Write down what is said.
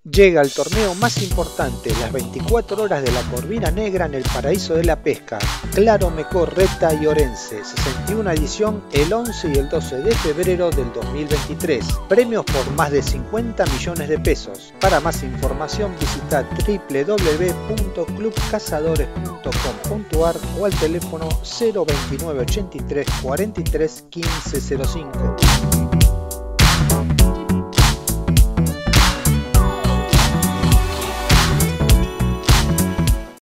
Llega el torneo más importante, las 24 horas de la Corvina Negra en el paraíso de la pesca, Claro Mecó, Reta y Orense, 61 edición el 11 y el 12 de febrero del 2023. Premios por más de 50 millones de pesos. Para más información visita www.clubcazadores.com.ar o al teléfono 029 83 43 15 05.